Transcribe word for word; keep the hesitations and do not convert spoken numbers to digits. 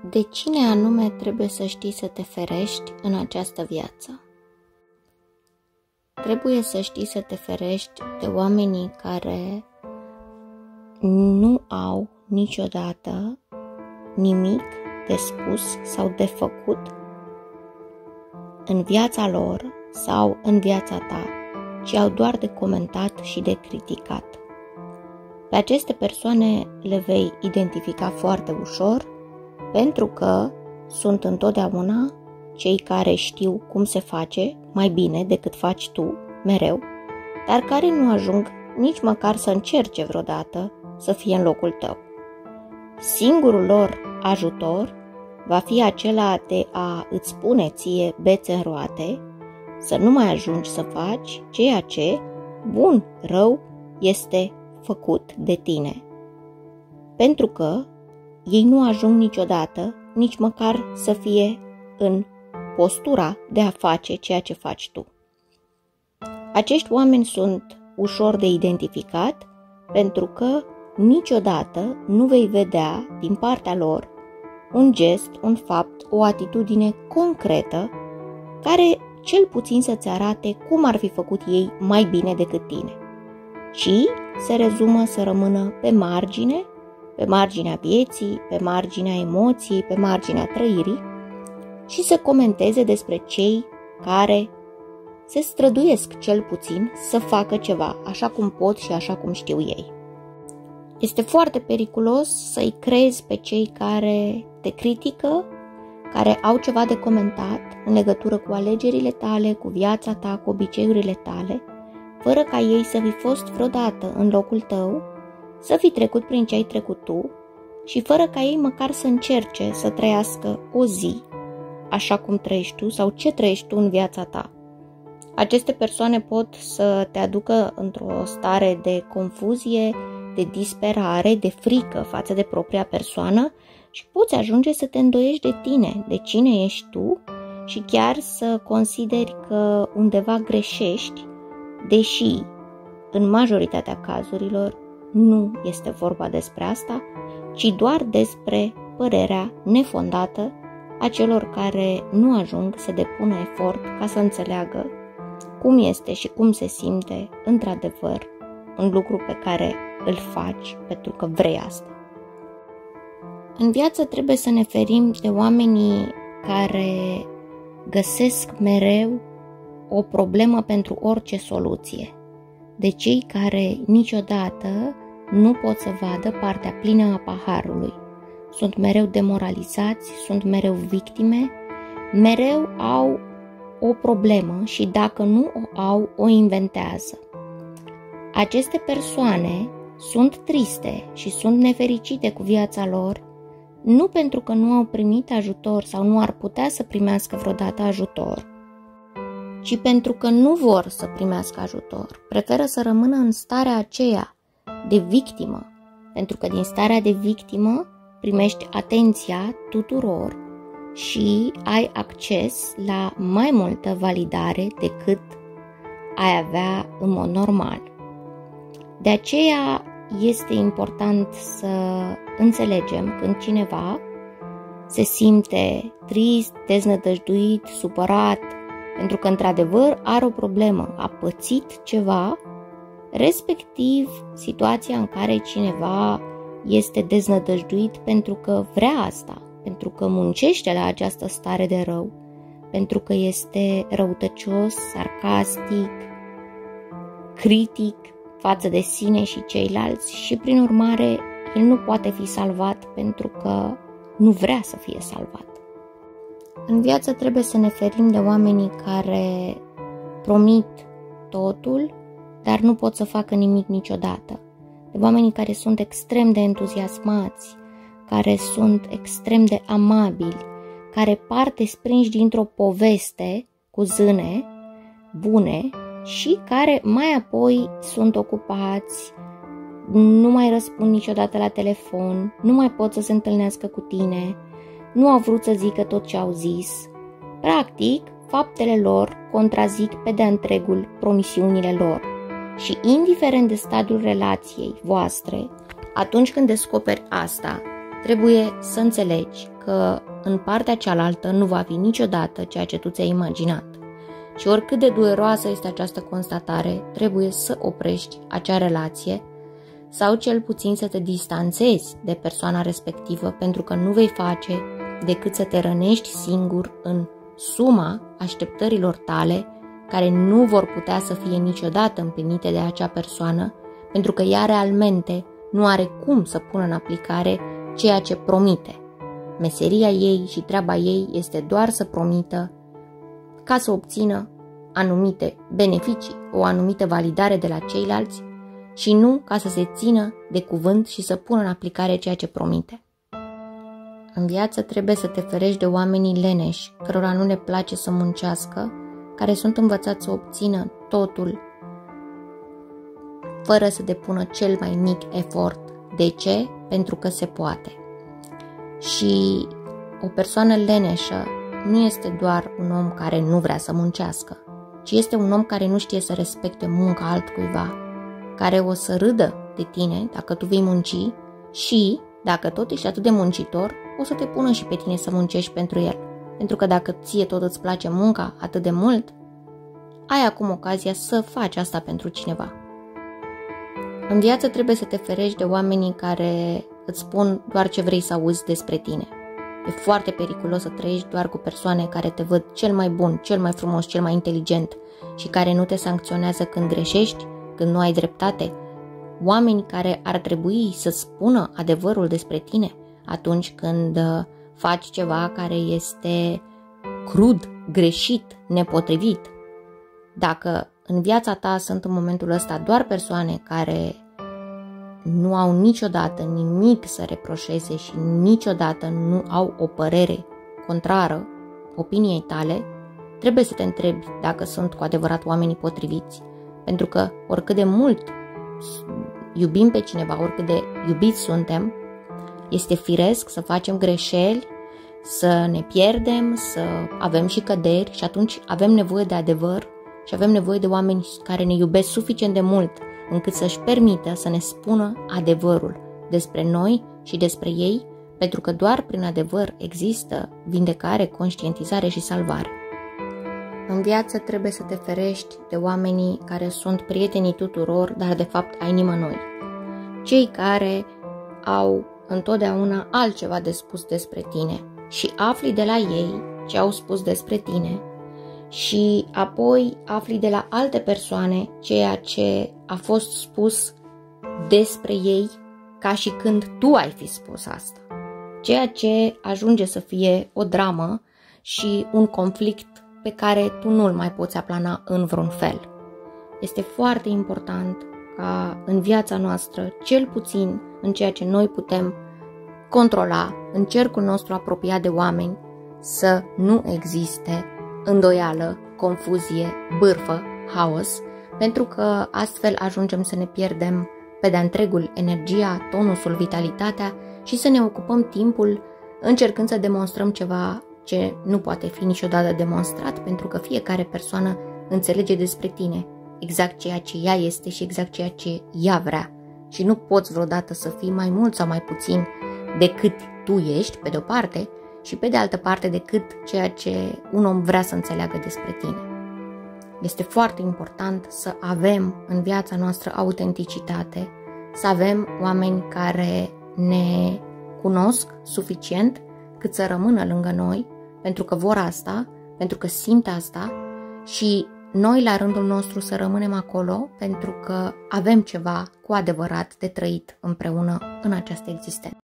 De cine anume trebuie să știi să te ferești în această viață? Trebuie să știi să te ferești de oamenii care nu au niciodată nimic de spus sau de făcut în viața lor sau în viața ta, ci au doar de comentat și de criticat. Pe aceste persoane le vei identifica foarte ușor, pentru că sunt întotdeauna cei care știu cum se face mai bine decât faci tu, mereu, dar care nu ajung nici măcar să încerce vreodată să fie în locul tău. Singurul lor ajutor va fi acela de a îți pune ție bețe în roate, să nu mai ajungi să faci ceea ce, bun, rău, este făcut de tine. Pentru că ei nu ajung niciodată, nici măcar să fie în postura de a face ceea ce faci tu. Acești oameni sunt ușor de identificat pentru că niciodată nu vei vedea din partea lor un gest, un fapt, o atitudine concretă care cel puțin să-ți arate cum ar fi făcut ei mai bine decât tine, ci se rezumă să rămână pe margine, pe marginea vieții, pe marginea emoției, pe marginea trăirii și să comenteze despre cei care se străduiesc cel puțin să facă ceva așa cum pot și așa cum știu ei. Este foarte periculos să-i crezi pe cei care te critică, care au ceva de comentat în legătură cu alegerile tale, cu viața ta, cu obiceiurile tale, fără ca ei să fi fost vreodată în locul tău, să fi trecut prin ce ai trecut tu și fără ca ei măcar să încerce să trăiască o zi așa cum trăiești tu sau ce trăiești tu în viața ta. Aceste persoane pot să te aducă într-o stare de confuzie, de disperare, de frică față de propria persoană și poți ajunge să te îndoiești de tine, de cine ești tu și chiar să consideri că undeva greșești, deși în majoritatea cazurilor nu este vorba despre asta, ci doar despre părerea nefondată a celor care nu ajung să depună efort ca să înțeleagă cum este și cum se simte într-adevăr un lucru pe care îl faci pentru că vrei asta. În viață trebuie să ne ferim de oamenii care găsesc mereu o problemă pentru orice soluție, de cei care niciodată nu pot să vadă partea plină a paharului. Sunt mereu demoralizați, sunt mereu victime, mereu au o problemă și dacă nu o au, o inventează. Aceste persoane sunt triste și sunt nefericite cu viața lor, nu pentru că nu au primit ajutor sau nu ar putea să primească vreodată ajutor, ci pentru că nu vor să primească ajutor. Preferă să rămână în starea aceea de victimă, pentru că din starea de victimă primești atenția tuturor și ai acces la mai multă validare decât ai avea în mod normal. De aceea este important să înțelegem când cineva se simte trist, deznădăjduit, supărat, pentru că într-adevăr are o problemă, a pățit ceva, respectiv situația în care cineva este deznădăjduit pentru că vrea asta, pentru că muncește la această stare de rău, pentru că este răutăcios, sarcastic, critic față de sine și ceilalți și prin urmare el nu poate fi salvat pentru că nu vrea să fie salvat. În viață trebuie să ne ferim de oamenii care promit totul, dar nu pot să facă nimic niciodată. De oamenii care sunt extrem de entuziasmați, care sunt extrem de amabili, care par desprinși dintr-o poveste cu zâne bune și care mai apoi sunt ocupați, nu mai răspund niciodată la telefon, nu mai pot să se întâlnească cu tine, nu au vrut să zică tot ce au zis. Practic, faptele lor contrazic pe de-a întregul promisiunile lor. Și indiferent de stadiul relației voastre, atunci când descoperi asta, trebuie să înțelegi că că în partea cealaltă nu va fi niciodată ceea ce tu ți-ai imaginat. Și oricât de dureroasă este această constatare, trebuie să oprești acea relație sau cel puțin să te distanțezi de persoana respectivă, pentru că nu vei face decât să te rănești singur în suma așteptărilor tale, care nu vor putea să fie niciodată împlinite de acea persoană, pentru că ea realmente nu are cum să pună în aplicare ceea ce promite. Meseria ei și treaba ei este doar să promită ca să obțină anumite beneficii, o anumită validare de la ceilalți și nu ca să se țină de cuvânt și să pună în aplicare ceea ce promite. În viață trebuie să te ferești de oamenii leneși, cărora nu le place să muncească, care sunt învățați să obțină totul fără să depună cel mai mic efort. De ce? Pentru că se poate. Și o persoană leneșă nu este doar un om care nu vrea să muncească, ci este un om care nu știe să respecte munca altcuiva, care o să râdă de tine dacă tu vei munci și, dacă tot ești atât de muncitor, o să te pună și pe tine să muncești pentru el. Pentru că dacă ție tot îți place munca atât de mult, ai acum ocazia să faci asta pentru cineva. În viață trebuie să te ferești de oamenii care îți spun doar ce vrei să auzi despre tine. E foarte periculos să trăiești doar cu persoane care te văd cel mai bun, cel mai frumos, cel mai inteligent și care nu te sancționează când greșești, când nu ai dreptate. Oameni care ar trebui să spună adevărul despre tine atunci când faci ceva care este crud, greșit, nepotrivit. Dacă în viața ta sunt în momentul ăsta doar persoane care nu au niciodată nimic să reproșeze și niciodată nu au o părere contrară opiniei tale, trebuie să te întrebi dacă sunt cu adevărat oamenii potriviți, pentru că oricât de mult iubim pe cineva, oricât de iubiți suntem, este firesc să facem greșeli, să ne pierdem, să avem și căderi și atunci avem nevoie de adevăr și avem nevoie de oameni care ne iubesc suficient de mult încât să-și permită să ne spună adevărul despre noi și despre ei, pentru că doar prin adevăr există vindecare, conștientizare și salvare. În viață trebuie să te ferești de oamenii care sunt prietenii tuturor, dar de fapt ai nimănui. Cei care au întotdeauna altceva de spus despre tine și afli de la ei ce au spus despre tine și apoi afli de la alte persoane ceea ce a fost spus despre ei ca și când tu ai fi spus asta. Ceea ce ajunge să fie o dramă și un conflict pe care tu nu-l mai poți aplana în vreun fel. Este foarte important ca în viața noastră, cel puțin în ceea ce noi putem controla, în cercul nostru apropiat de oameni, să nu existe îndoială, confuzie, bârfă, haos, pentru că astfel ajungem să ne pierdem pe de-a întregul energia, tonusul, vitalitatea și să ne ocupăm timpul încercând să demonstrăm ceva ce nu poate fi niciodată demonstrat, pentru că fiecare persoană înțelege despre tine exact ceea ce ea este și exact ceea ce ea vrea. Și nu poți vreodată să fii mai mult sau mai puțin decât tu ești, pe de-o parte, și pe de altă parte decât ceea ce un om vrea să înțeleagă despre tine. Este foarte important să avem în viața noastră autenticitate, să avem oameni care ne cunosc suficient cât să rămână lângă noi, pentru că vor asta, pentru că simt asta și noi la rândul nostru să rămânem acolo pentru că avem ceva cu adevărat de trăit împreună în această existență.